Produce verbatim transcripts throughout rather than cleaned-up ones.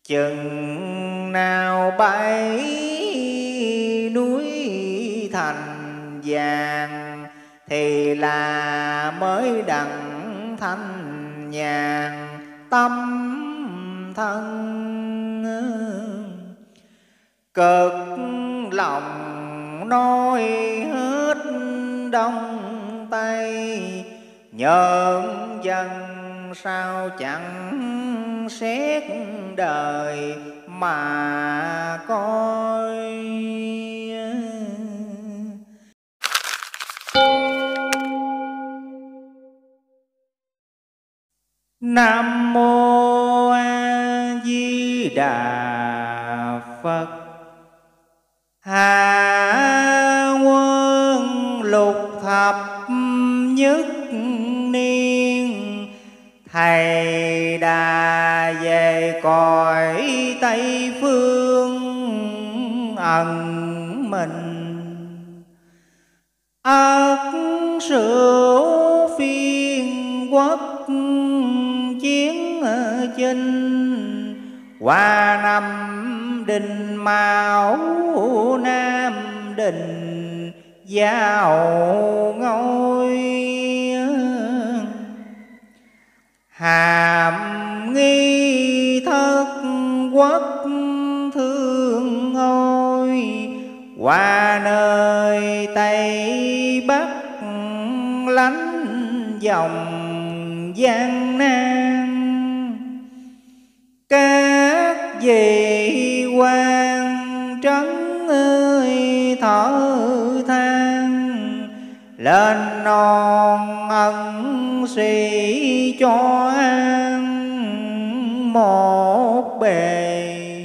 Chừng nào bảy núi thành vàng thì là mới đặng thanh nhàn tâm thân. Cực lòng nói hết đông tây, nhân dân sao chẳng xét đời mà coi. Nam mô A Di Đà Phật. Hạ quân lục thập nhất niên, thầy đà về cõi Tây Phương ẩn mình. Ất sửu phiên quốc chiến chinh, qua năm Đinh Mão Nam Đình giao ngôi. Hàm nghi thất quốc thương ôi, qua nơi Tây Bắc lánh dòng gian nan. Các vị quan trấn ơi thở than, lên non ân sĩ cho an một bề.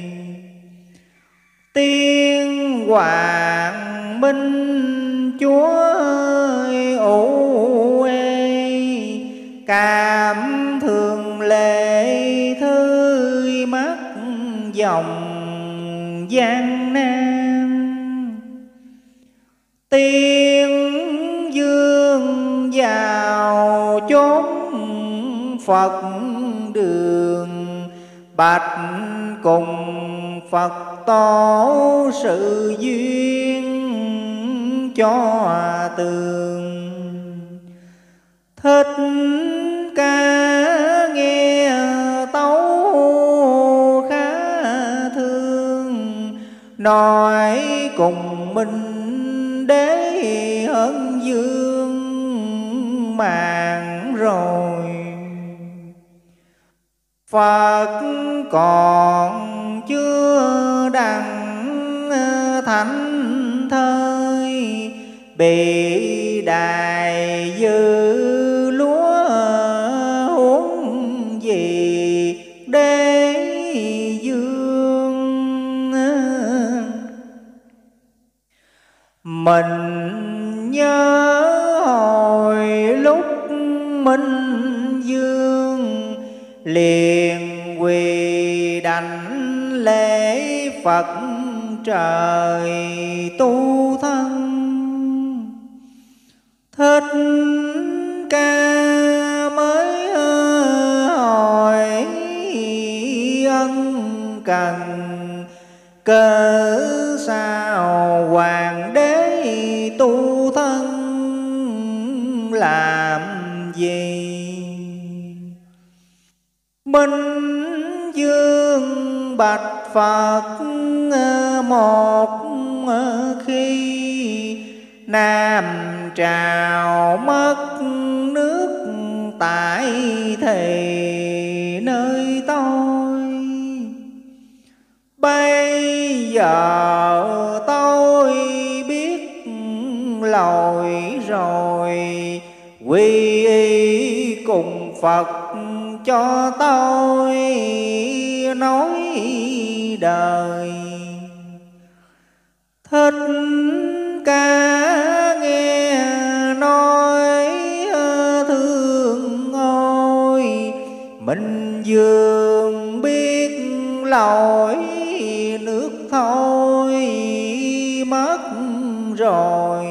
Tiên hoàng minh chúa ơi ủ ê, cảm thương lệ thư mắt dòng gian nan. Tiên dương vào chốn Phật đường, bạch cùng Phật tổ sự duyên cho tường. Thích ca nghe tấu khá thương, nói cùng minh đế ân dương màng rồi. Phật còn chưa đặng thánh thơi, bị đài dư lúa huống gì đế dương. Mình nhớ hồi lúc Minh Dương, liền quỳ đảnh lễ Phật trời tu thân. Thích ca mới hỏi ân cần, cớ sao hoàng đế tu thân làm gì. Minh Dương bạch Phật một khi, Nam trào mất nước tại thầy nơi tôi. Bây giờ tôi biết lỗi rồi, quy y cùng Phật cho tôi nói đời. Thích ca nghe nói thương ôi, Minh Dương biết lỗi nước thôi mất rồi.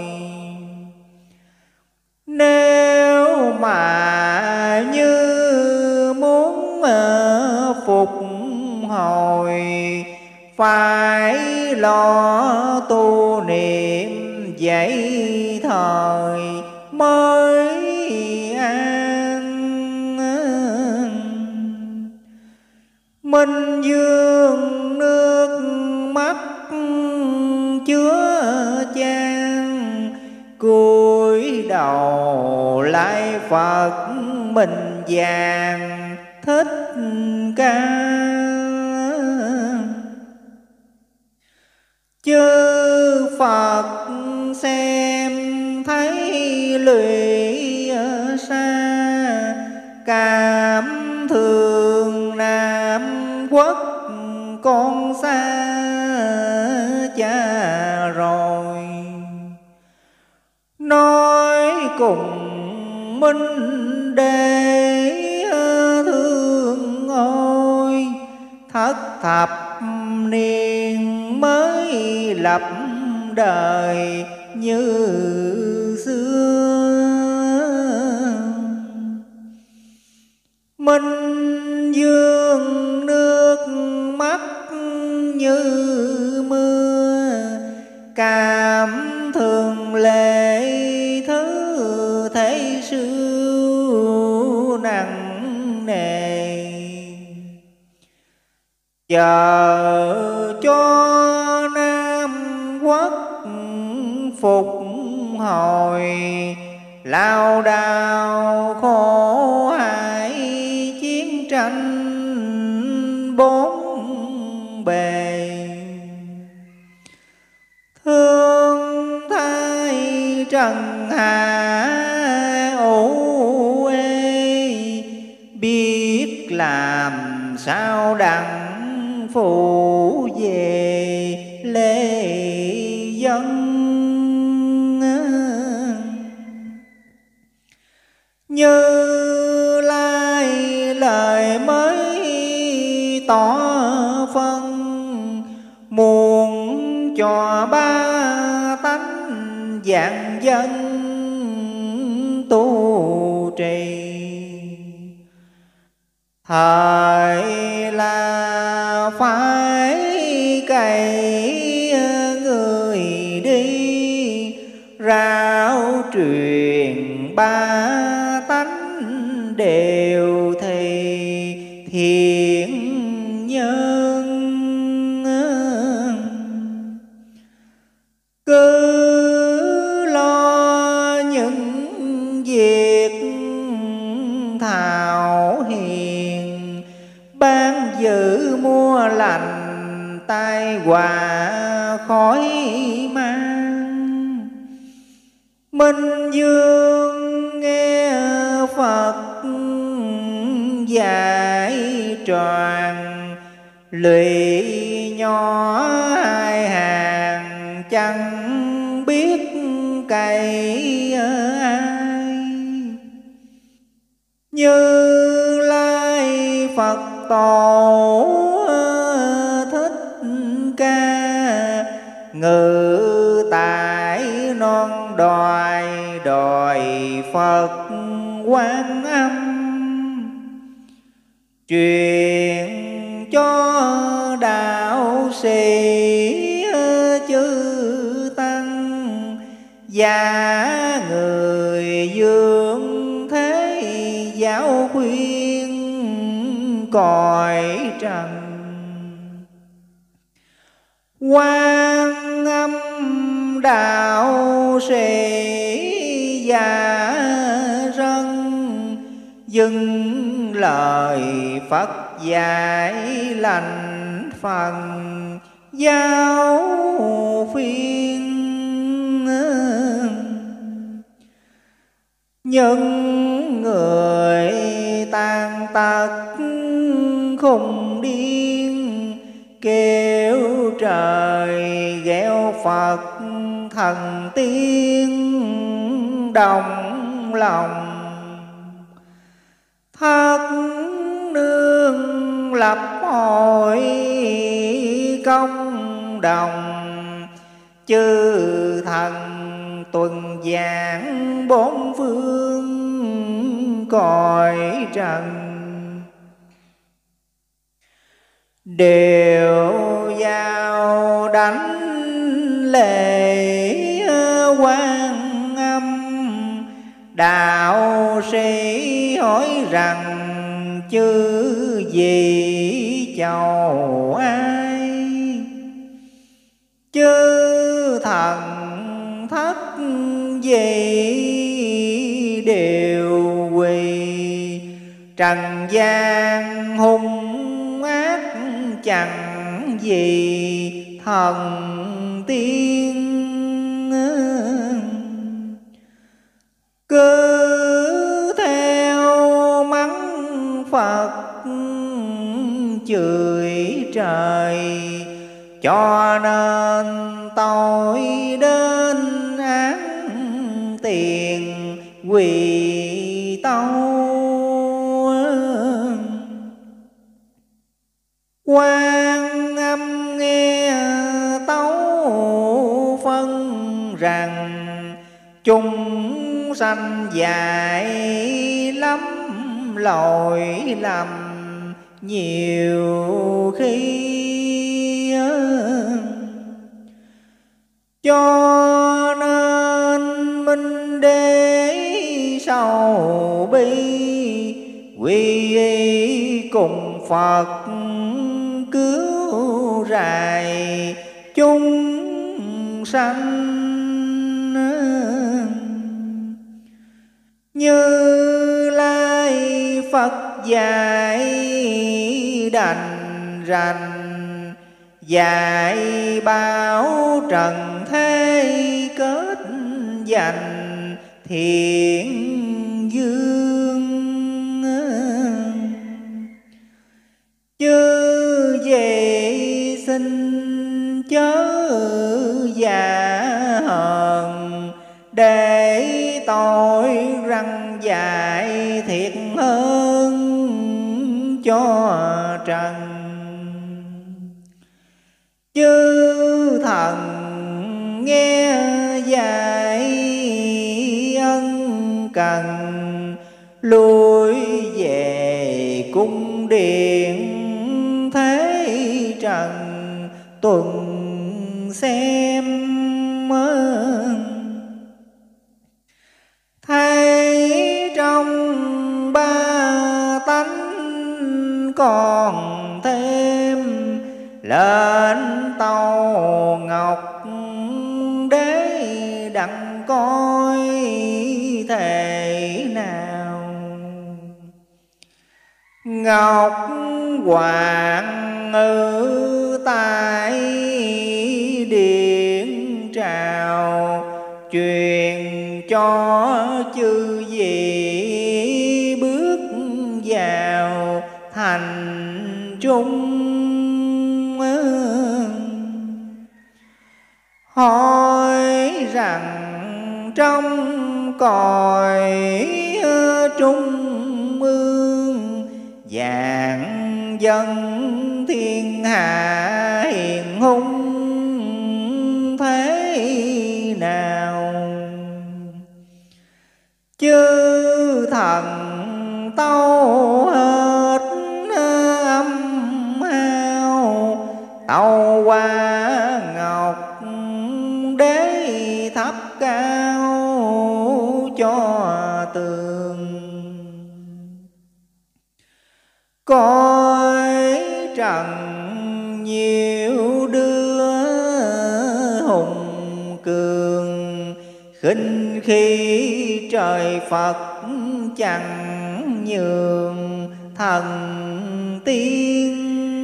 Nếu mà như muốn phục hồi, phải lo tu niệm dậy thời mới an. Minh vương nước mắt chứa chan, cúi đầu lại Phật mình vàng Thích Ca. Chư Phật xem thấy lụy xa, cảm thương Nam Quốc con xa cha rồi. Nói cùng Minh Đế thương ôi, thất thập niên mới lập đời như xưa. Minh vương nước mắt như mưa, cảm thương lệ thứ thế sự nặng nề. Chờ cho Nam Quốc phục hồi, lao đao khổ hại chiến tranh bốn bề. Thương thay trần hạ ủ ê, biết làm sao đặng phụ về lễ dân. Như Lai lời mới tỏ phân, muốn cho ba tánh vạn dân tu trì. Thời là phải cày người đi, rao truyền ba tánh đều thì thiện nhân. Cứ lo những việc thảo hiền, ban giữ mua lành tai họa khỏi mang. Minh vương nghe Phật dạy tròn, lụy nhỏ hai hàng chẳng biết cày ai. Như Lai Phật tổ Thích Ca, ngự tại non đòi đòi Phật Quan Âm. Truyền cho đạo sĩ chư tăng, và người dương thế giáo khuyên cõi trần. Quan Âm đạo sĩ già rân, dừng lời Phật dạy lành phần giáo phiên. Những người tàn tật khùng điên, kêu trời ghẹo Phật thần tiên đồng lòng. Thất nương lập hội công đồng, chư thần tuần giảng bốn phương cõi trần. đều vào đánh lễ Quan Âm. Đạo sĩ hỏi rằng chư vị chầu ai, chư thần thất vị đều quỳ. Trần gian hung ác chẳng gì thần tiên, cứ theo mắng Phật chửi trời. Cho nên tôi đến án tiền quỳ tâu. Quan Âm nghe tấu phân rằng chúng sanh dại lắm lỗi lầm nhiều khi. Cho nên minh đế sầu bi quy y cùng Phật cứu rài chúng sanh. Như Lai Phật dạy đành rành, dạy bảo trần thế kết dành thiện dương. Chư vị xin chớ giả hờn, để tôi răng dạy thiệt hơn cho trần. Chư thần nghe dạy ân cần, lui về cung điện thế trần tuần xem. Thấy trong ba tánh còn thêm, lên tàu ngọc để đặng coi thể nào. Ngọc hoàng ngự tại điện trào, truyền cho chư vị bước vào thành trung. Hỏi rằng trong cõi trung ương, vạn dân thiên hạ hiền hung thế nào. Chư thần tâu hết âm hao, tâu qua ngọc để thắp cao cho tường. Coi trần nhiều đứa hùng cường, khinh khi trời Phật chẳng nhường thần tiên.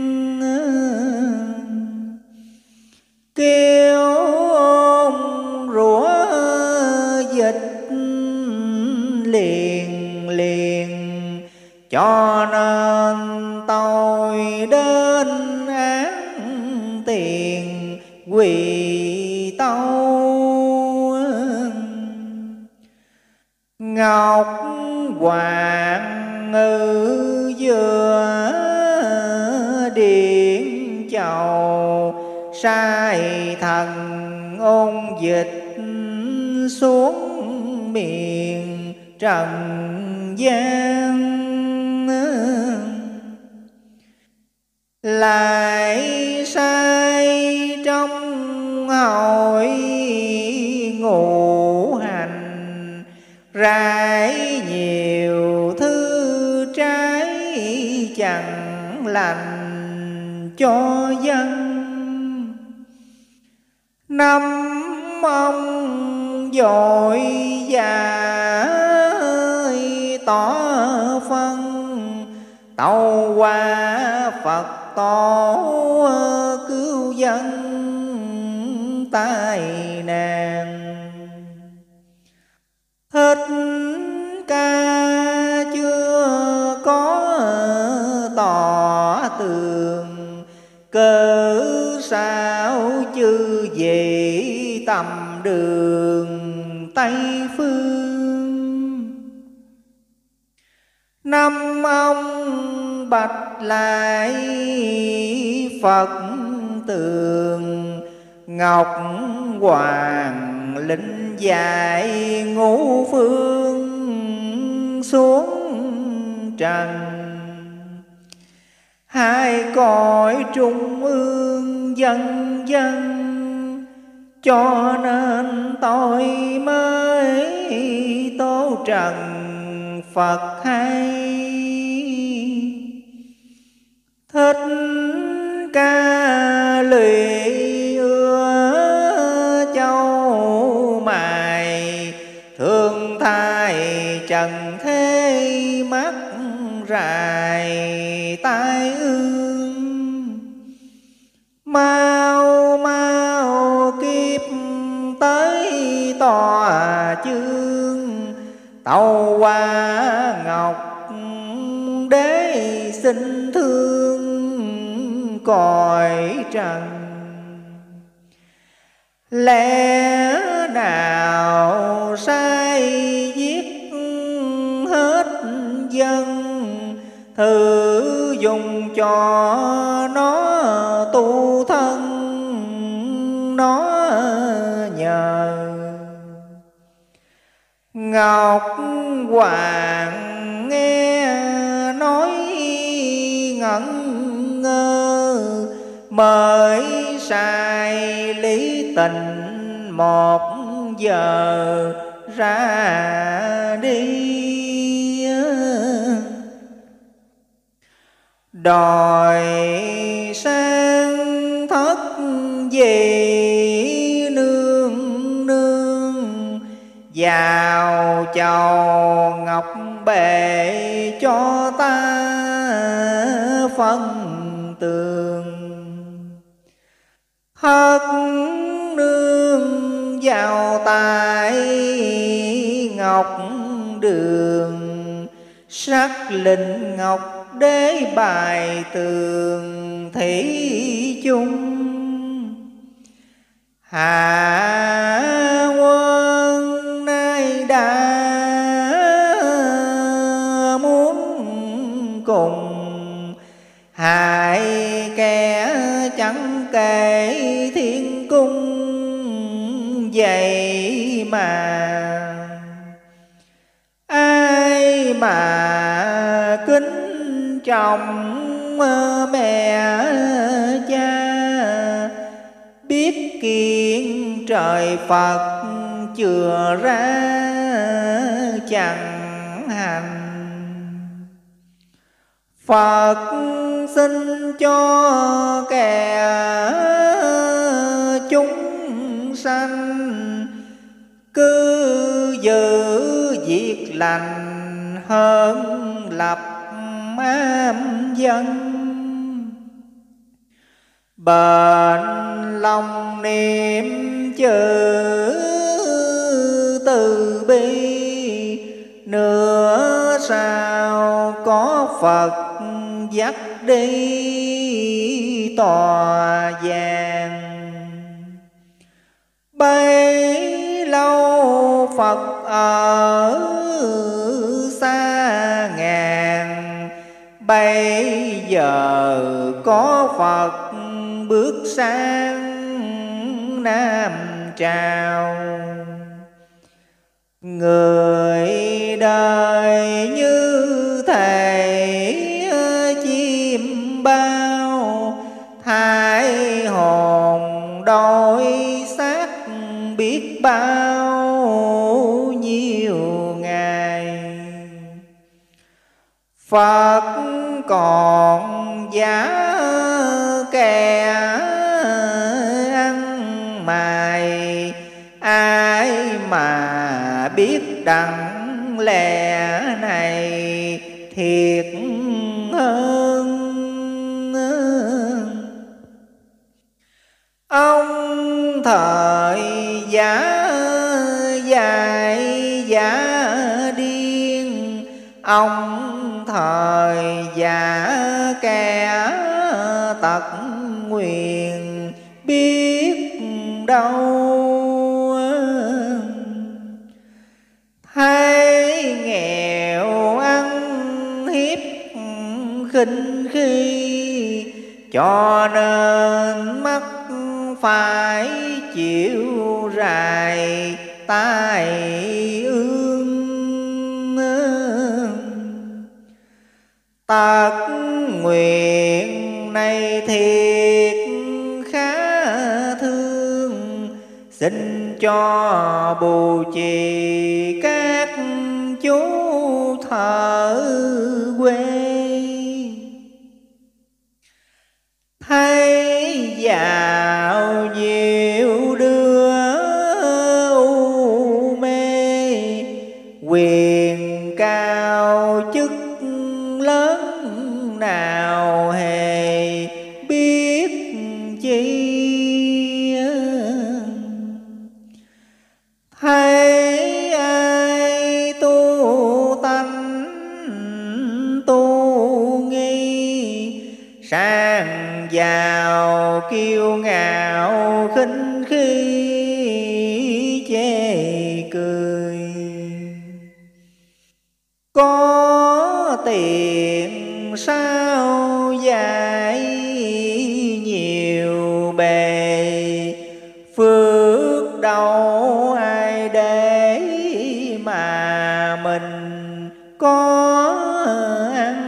Kêu ôn rủa dịch liền liền, cho nên tôi đến án tiền quỳ tâu. Ngọc hoàng ngự giữa điện chầu, sai thần ôn dịch xuống miền trần gian. lại sai trong hội ngũ hành, rải nhiều thứ trái chẳng lành cho dân. Năm ông dội và tỏ phân, tâu qua Phật tổ cứu dân tai nạn. Thích Ca chưa có tỏ tường, cớ sao chư vị tầm đường Tây phương. Năm ông bạch lại Phật tường, ngọc hoàng linh dạy ngũ phương xuống trần. Hai cõi trung ương dân dân, cho nên tôi mới tố trần Phật hay. Thích Ca lụy ưa châu mài, thương thai trần thế mắt rài tai ương. Mau mau kiếp tới tòa chương, tâu qua ngọc đế xin thương cõi trần. Lẽ nào sai giết hết dân, thử dùng cho nó tu thân nó nhờ. Ngọc Hoàng nghe nói ngẩn ngơ, mới sai lý tình một giờ ra đi. Đòi sang thất về nương nương, vào chầu ngọc bệ cho ta phân tường. Hất nương vào tại ngọc đường, sắc linh ngọc đế bài tường thủy chung. Hạ quân nay đã muốn cùng, hai kẻ chẳng kể thiên cung vậy mà. Ai mà kính trọng mẹ cha, biết kiên trời Phật chừa ra chẳng hành. Phật xin cho kẻ chúng sanh, cứ giữ việc lành hơn lập ám dân. Bền lòng niệm chữ từ bi, nữa sao có Phật dắt đi tòa vàng. Bấy lâu Phật ở xa ngàn, bây giờ có Phật bước sang Nam Trào. Người đời như thể chim bao, đôi xác biết bao nhiêu ngày. Phật còn giá kẻ ăn mày, ai mà biết đặng lẽ này thiệt hơn. Ông thời giả dài giả điên, ông thời giả kẻ tật nguyền biết đâu. Thấy nghèo ăn hiếp khinh khi, cho nên mắt phải chịu rài tai ương. Tật nguyện này thiệt khá thương, xin cho bù trì các chú thợ quê. Thấy giàu nhiều đứa u mê, quyền cao chức lớn nào hề biết chi. Thấy ai tu tánh tu nghi, sang giàu kiêu ngạo khinh khi chê cười. Có tiền sao dạy nhiều bề, phước đâu ai để mà mình có ăn.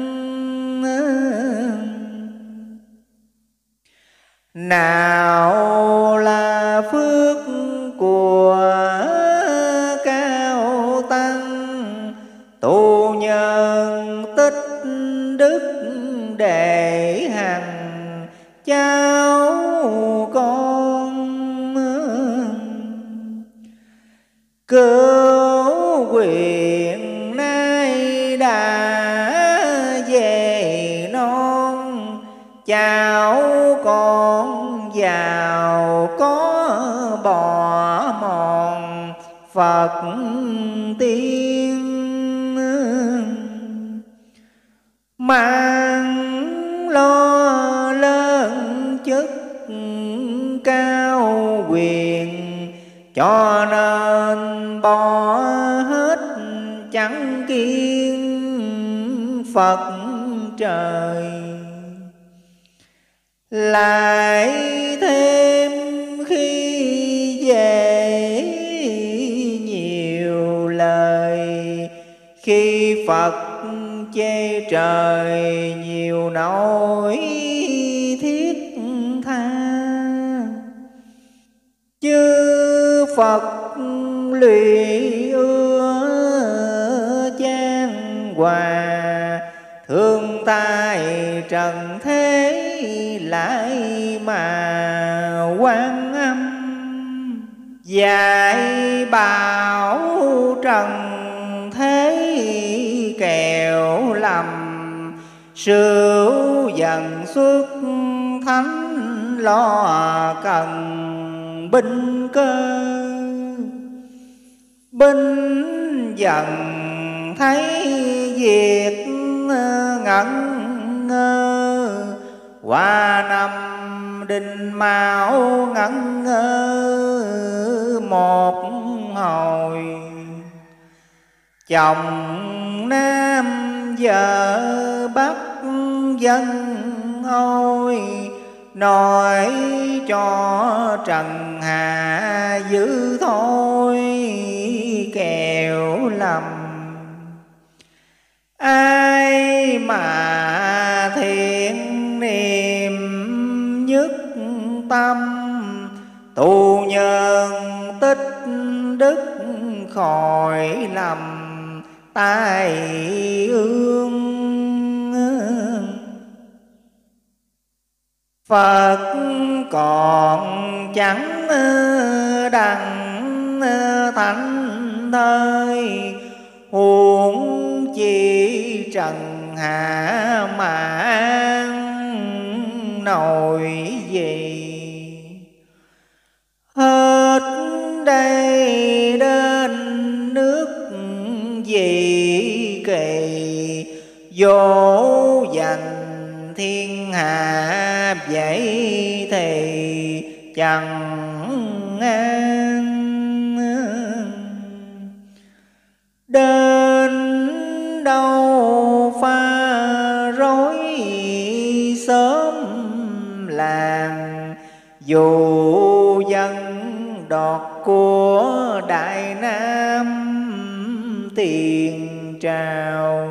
Nào là phước của cao tăng, tu nhân tích đức để hằng cháu con. Cứu quyền nay đã về non, cháu con giàu có bỏ mòn Phật tiên. Mang lo lớn chức cao quyền, cho nên bỏ hết chẳng kiêng Phật trời. Lại thêm khi về nhiều lời, khi Phật chê trời nhiều nỗi thiết tha. Chư Phật lụy ưa chan hòa, thương tai trần thế lại mà Quan Âm. Dạy bảo trần thế kẻo lầm, sửa dần xuất thánh lo cần binh cơ. Binh dần thấy việc ngẩn ngơ, qua năm đinh mão ngẩn ngơ một hồi. Chồng nam vợ bắc dân ôi, nói cho trần hạ dữ thôi kẻo lầm. Ai mà thiện niệm nhất tâm, tu nhân tích đức khỏi lầm tai ương. Phật còn chẳng đặng thánh thơi, huống chi trần hạ mà an nổi gì. Hết đây đến nước gì kỳ, vô dành thiên hạ vậy thì chẳng an. Đến đâu pha rối sớm làng, dù dân đọt của Đại Nam tiền trào.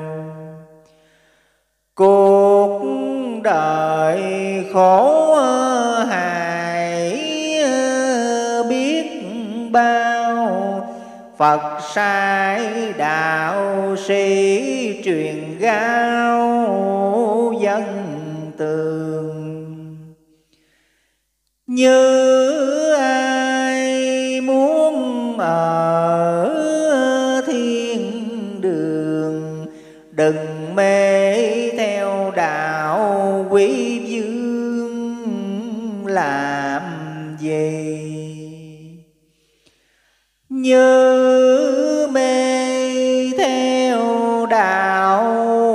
Cuộc đời khổ hại biết bao, Phật sai đạo sĩ truyền gao dân tường. Như ai muốn ở thiên đường, đừng mê theo đạo quý dương làm gì. Như mê theo đạo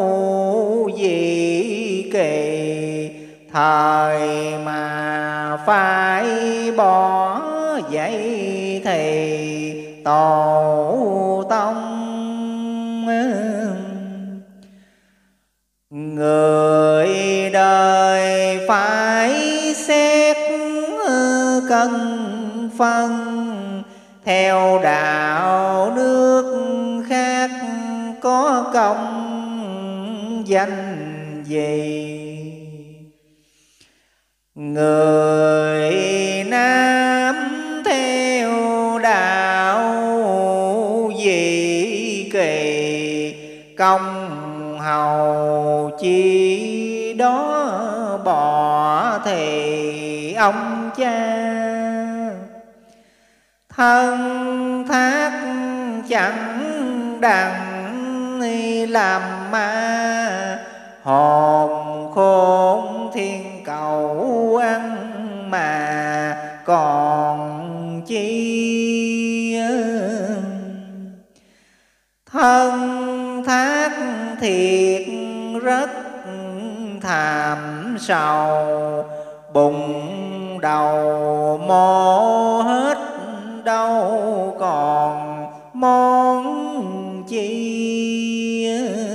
dị kỳ, thời mà phải bỏ vậy thì tổ tông. Người đời phải xét cân phân, theo đạo nước khác có công danh gì. Người Nam theo đạo dị kỳ, công hầu chi đó bỏ thì ông cha. Thân thác chẳng đặng làm ma, hồn khôn thiên cầu ăn mà còn chi. Thân thác thiệt rất thảm sầu, bụng đầu mô hết đâu còn món chi.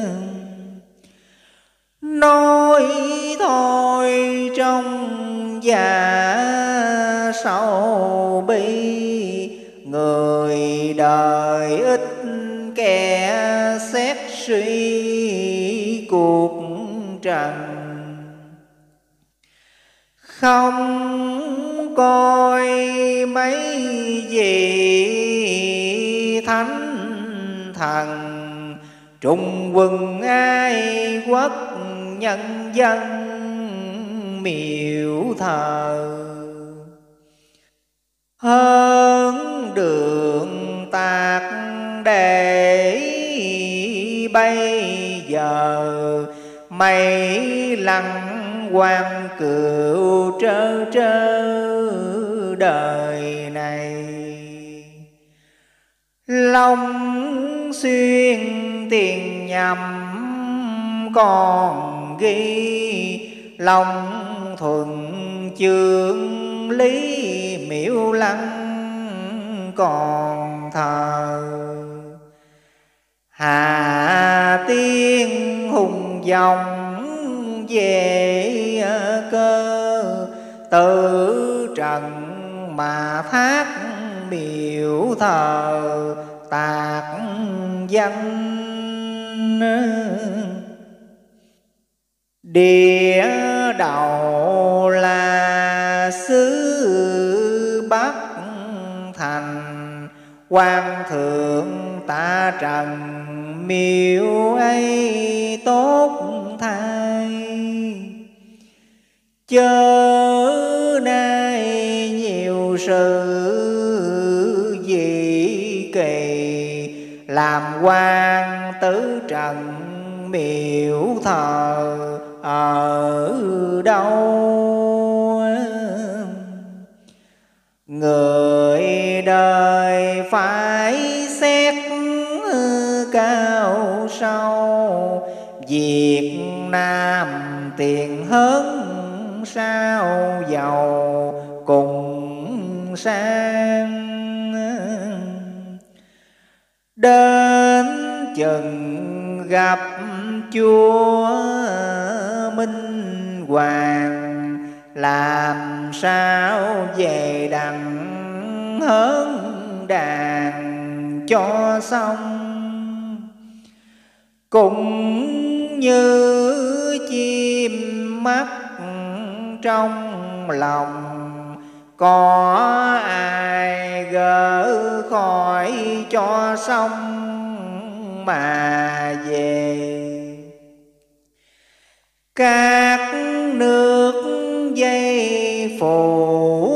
Nói thôi trong dạ sầu bi, người đời ít kẻ xét suy cuộc trần. Không coi mấy gì thánh thần, trung quân ai quốc nhân dân miệu thờ. Hơn đường tạc để bây giờ, mây lăng quan cựu trơ trơ đời này. Long xuyên tiền nhầm còn ghi, Long thuận chương lý miễu lăng còn thờ. Hà tiên hùng dòng về cơ, tự trần mà thác miễu thờ tạc danh. Địa đầu là xứ Bắc, Quan thượng tạ trần miếu ấy tốt thay. Chớ nay nhiều sự dị kỳ, làm quan tứ trần miếu thờ ở đâu. Người đời phải xét cao sâu, Việt Nam tiền hơn sao giàu cùng sang. Đến chừng gặp Chúa Minh Hoàng, làm sao về đặng hớn đàn cho xong. Cũng như chim mắt trong lòng, có ai gỡ khỏi cho xong mà về. Các nước dây phủ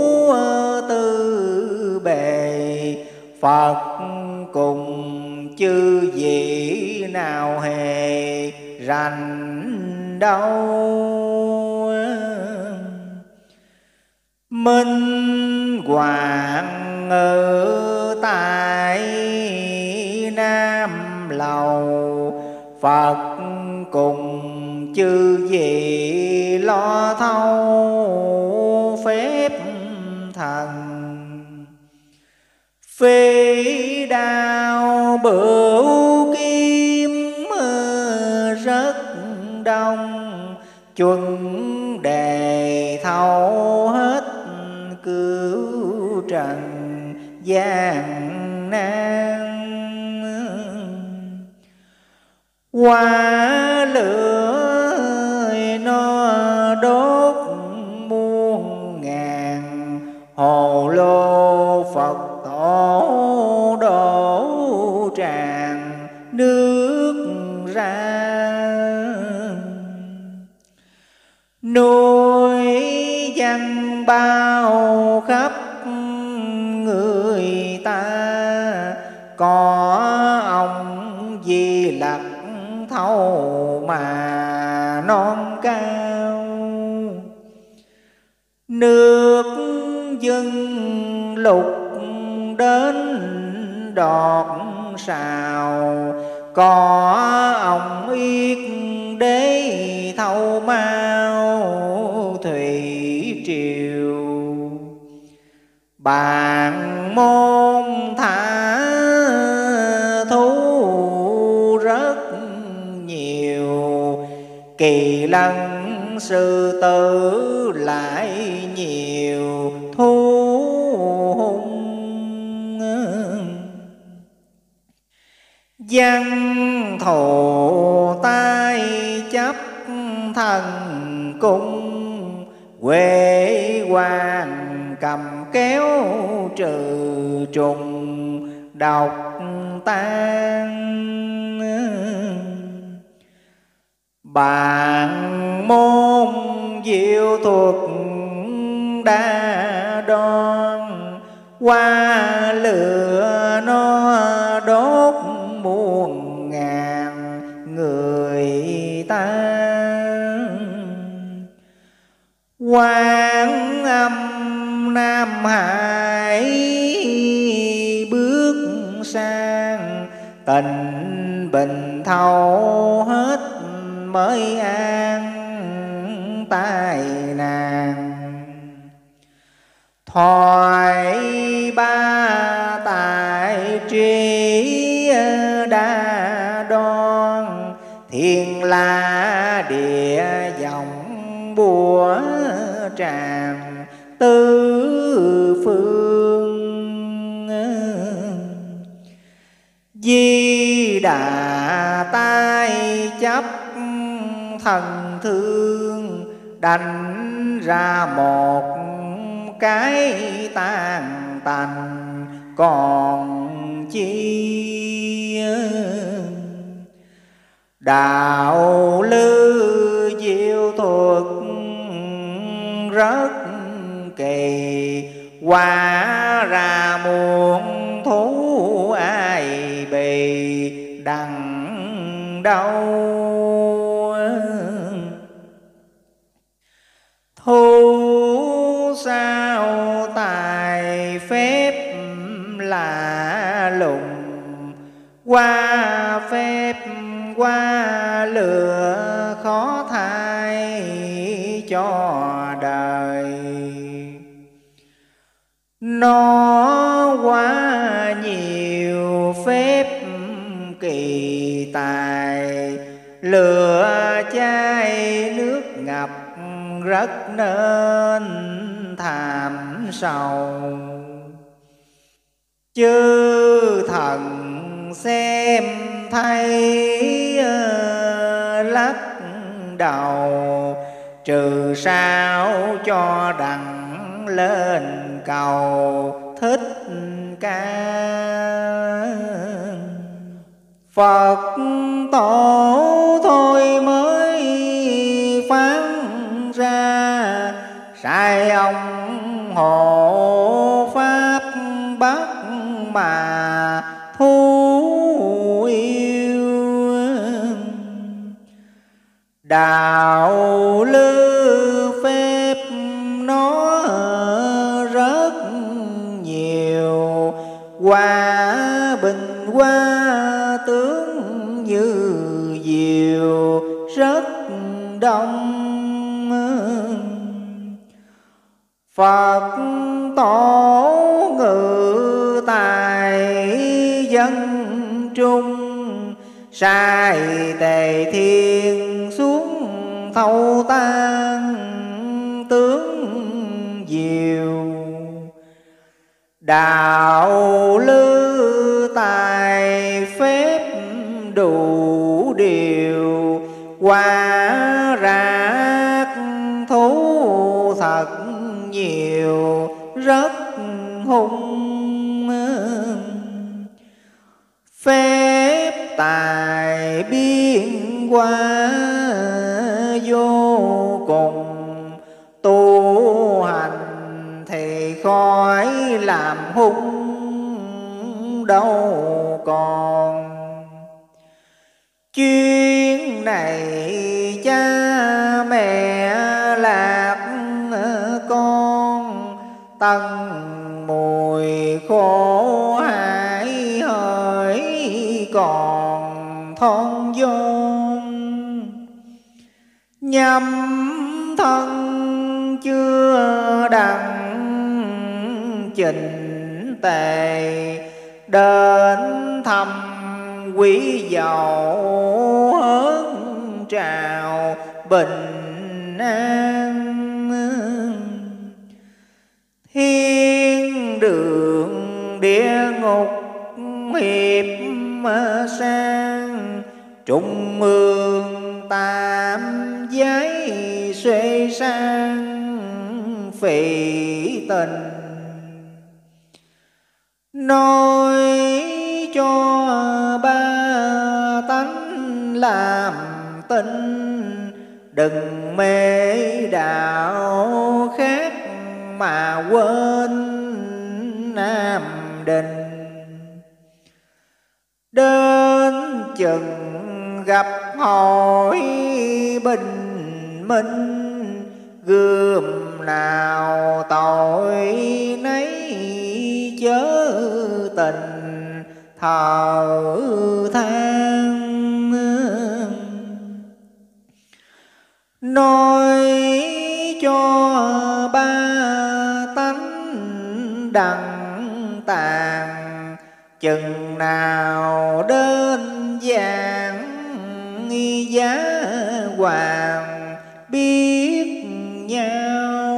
tư bề, Phật cùng chư vị nào hề rành đâu. Minh Hoàng ở tại Nam Lầu, Phật cùng chư vị lo thâu phép thần. Phi đao bửu kim rất đông, chuẩn đề thâu hết cứu trần gian nan. Hoa lửa nó đốt muôn ngàn, hồ lô Phật tổ đổ tràn nước ra. Nuôi văn bao khắp người ta, có ông Di Lặc thâu mà non cao. Nước dân lục đến đọt sào, có ông Yết đế thâu mau thủy triều. Bàn môn thả thú rất nhiều, kỳ lân sư tử lại nhiều thú hung. Văn thù tay chấp thần cung, Huệ hoàng cầm kéo trừ trùng độc tan. Bàn môn diệu thuật đa đoan, qua lửa nó đốt muôn ngàn người ta. Quán âm Nam Hải bước sang, tình bình thâu hết mới an tai nàng. Thoại ba tài trí đa đoan, thiên la địa dòng bùa tràn tứ phương. Di Đà tay chấp thần thương, đánh ra một cái tan tành còn chi. Đạo lư diệu thuật rất kỳ, hóa ra muôn thú ai bì đằng đâu. Thu sao tài phép lạ lùng, qua phép qua lừa khó thay cho đời. Nó quá nhiều phép kỳ tài, lửa cháy nước ngập rất nên thảm sầu. Chư thần xem thấy lắc đầu, trừ sao cho đặng lên cầu Thích Ca. Phật tổ thôi mới phán ra, sai ông hộ pháp bắt mà thu yêu. Đạo lư phép nó rất nhiều, qua bình qua tướng như diều rất đông. Phật tổ ngự tài dân trung, sai Tề Thiên xuống thâu tan tướng diều. Đạo lư tài phép đủ điều, qua rác thú thật nhiều rất hung. Phép tài biên qua vô cùng, tu hành thì khỏi làm hung đâu còn. Chuyến này cha mẹ lạc con, tân mùi khổ hại hỡi còn thon vốn. Nhắm thân chưa đặng chỉnh tề, đến thăm quý dầu hớn trào bình an. Thiên đường địa ngục hiệp sang, trung ương tam giới xuê sang phỉ tình. Nói cho ba tánh làm tin, đừng mê đạo khác mà quên Nam Định. Đến chừng gặp hỏi bình minh, gươm nào tội nấy chớ tình thở than. Nói cho ba tánh đặng tàn, chừng nào đến giảng giá hoàng biết nhau.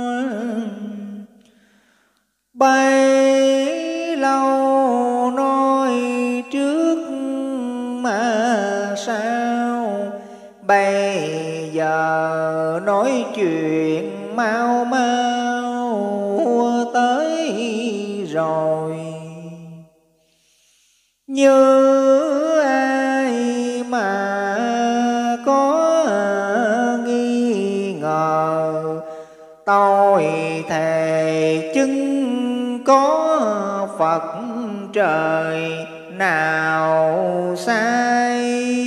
Bấy lâu nói trước mà sao, bây giờ nói chuyện mau mau tới rồi. Như ai mà có nghi ngờ, tôi thề chứng có Phật trời nào sai.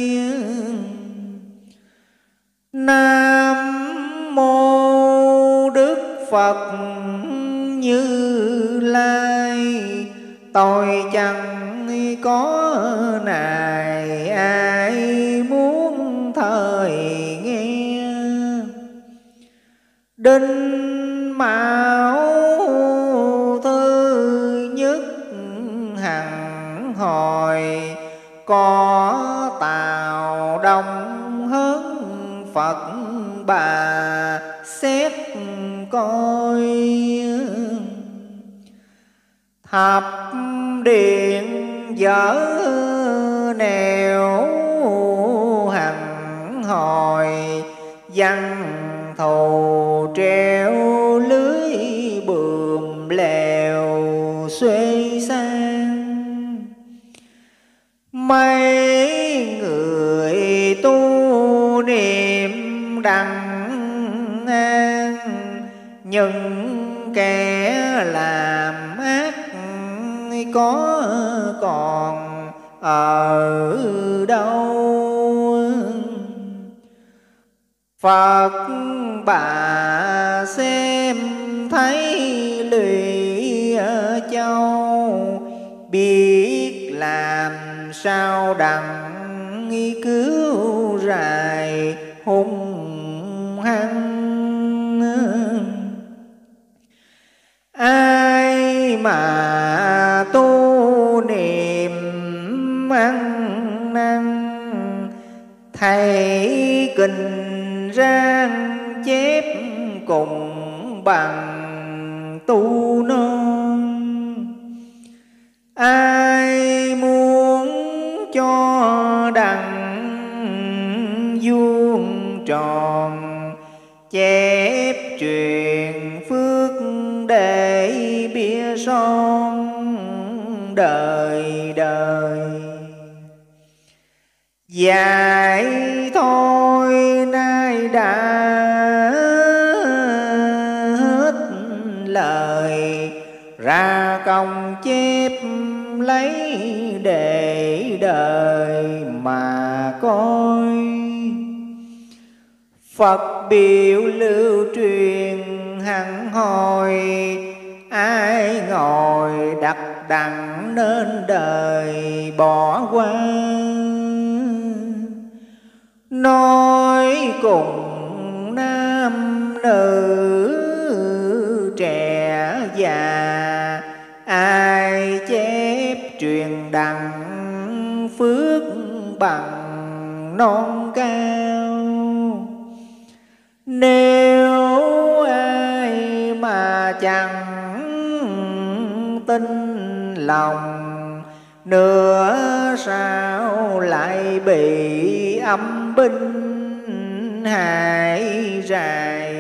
Nam mô Đức Phật Như Lai, tôi chẳng có nài ai muốn thời nghe. Đinh Mão thứ nhất hằng hồi, có Tào Đông hớn Phật bà xét coi. Thập điện dở nẻo hằng hồi, văn thù treo lưới bườm lèo xuê sang. Mấy người tu niệm đặng an, nhưng kẻ làm ác có còn ở đâu. Phật bà xem thấy lụy châu, biết làm sao đặng cứu rài hung hăng. Ai mà tu niệm ăn năn, thầy kinh rang chép cùng bằng tu non. Ai muốn cho đặng vuông tròn, chép truyền phước để bia son đời đời. Dạy thôi nay đã hết lời, ra công chép lấy để đời mà coi. Phật biểu lưu truyền hằng hồi, ai ngồi đặt đặng nên đời bỏ qua. Nói cùng nam nữ trẻ già, ai chép truyền đặng phước bằng non cao. Nếu ai mà chẳng tin lòng, nữa sao lại bị âm binh hại rài.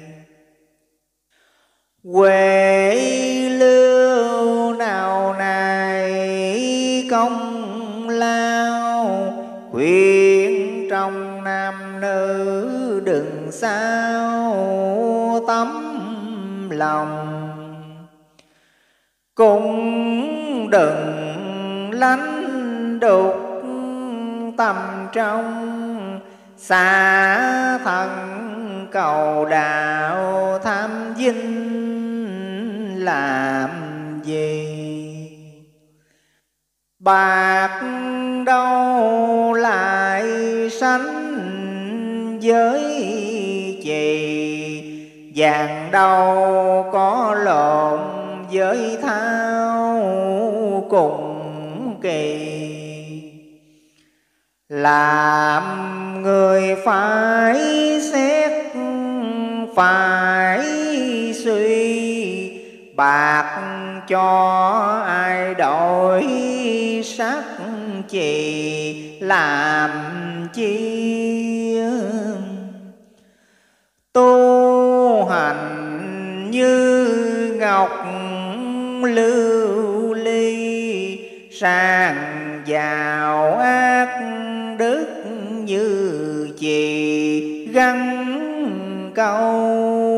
Huệ lưu nào này công lao, khuyên trong nam nữ đừng sao tấm lòng. Cũng đừng lánh đục tâm trong, xa thân cầu đạo tham vinh làm gì. Bạc đâu lại sánh với chì, vàng đâu có lộn với thao cùng kỳ. Làm người phải xét phải suy, bạc cho ai đổi sắc chỉ làm chi. Tu hành như ngọc lưu ly, sang vào ác đức như chì gắn câu,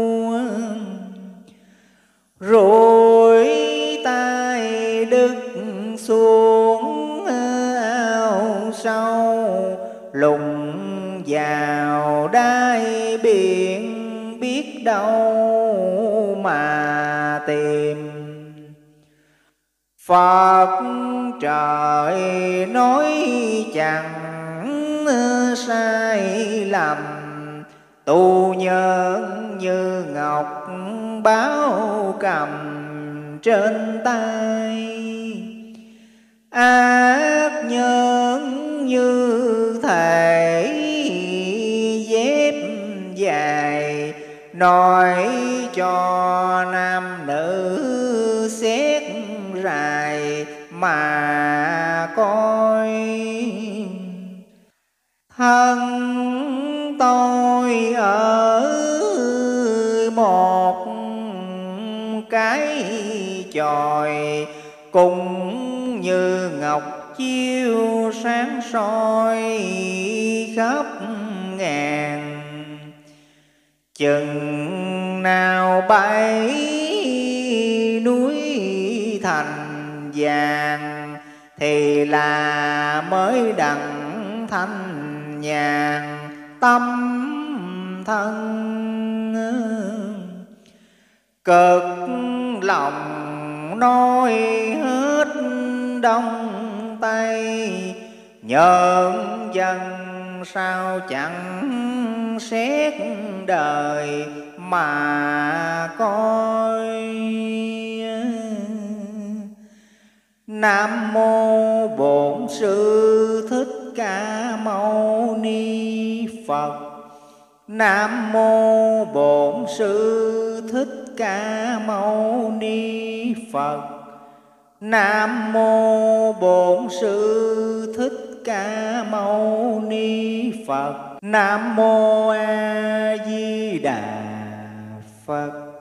rồi tay đứt xuống ao sâu, lùng vào đáy biển biết đâu mà tìm. Phật trời nói chẳng sai lầm, tu nhân như ngọc báo cầm trên tay. Ác nhân như thể dép dài, nói cho nam nữ xét rài mà coi. Thân tôi ở một cái chòi, cũng như ngọc chiếu sáng soi khắp ngàn. Chừng nào bảy núi thành vàng, thì là mới đặng thanh nhàn tâm thân. Cực lòng nói hết đông tây, nhân dân sao chẳng xét đời mà coi. Nam mô Bổn Sư Thích Ca Mâu Ni Phật. Nam mô Bổn Sư Thích Ca Mâu Ni Phật. Nam mô Bổn Sư Thích Ca Mâu Ni Phật. Nam mô A Di Đà Phật.